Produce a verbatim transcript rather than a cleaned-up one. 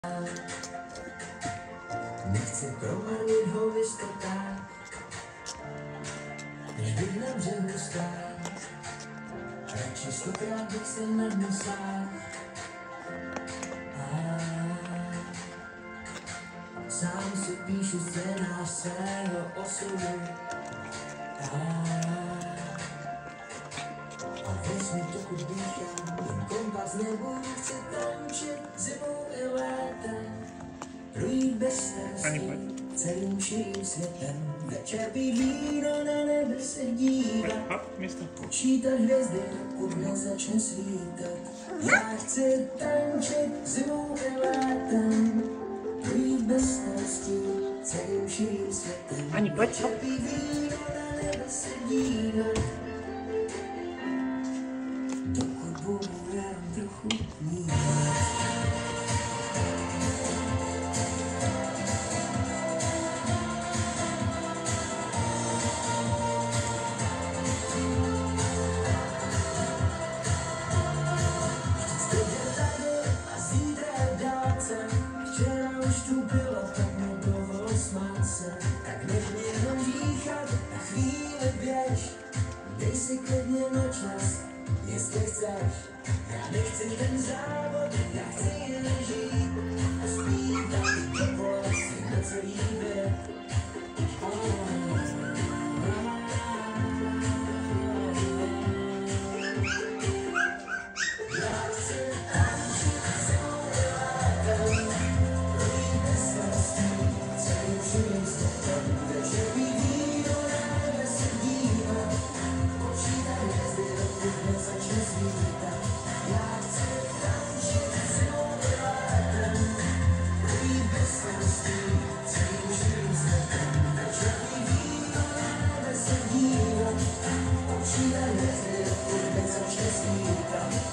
Nechci promarnit ho v jistotách, než bych na břehu stál. Radši stokrát bych se na dnu sál. Sám si píšu scénář svého osudu. A vesmír dokud dýchám, jen kompas nebudu, chci tančit zimou i létem. Projít bez starosti celým širým světem. Večer pít víno, na nebe se dívat. Počítat hvězdy, dokud nezačne svítat. Já chci tančit zimou i létem. Projít bez starosti celým širým světem. Ani pojď. Večer pít víno, na nebe se dívat. Dokud budu jen trochu vnímat. Včera už tu bylo, tak mi dovol smát se. Tak nech mě jenom dýchat, na chvíli běž. Dej si klidně na čas, jestli chceš. Já nechci ten závod, já chci jen žít. A zpívat dovol si na celý běh. Já chci tančit zimou i létem. Večer pít víno, na nebe se dívat. Počítat hvězdy, dokud nezačne svítat. Já chci tančit zimou i létem. Projít bez starostí celým širým světem. Večer pít víno, na nebe se dívat. Počítat hvězdy, dokud nezačne svítat.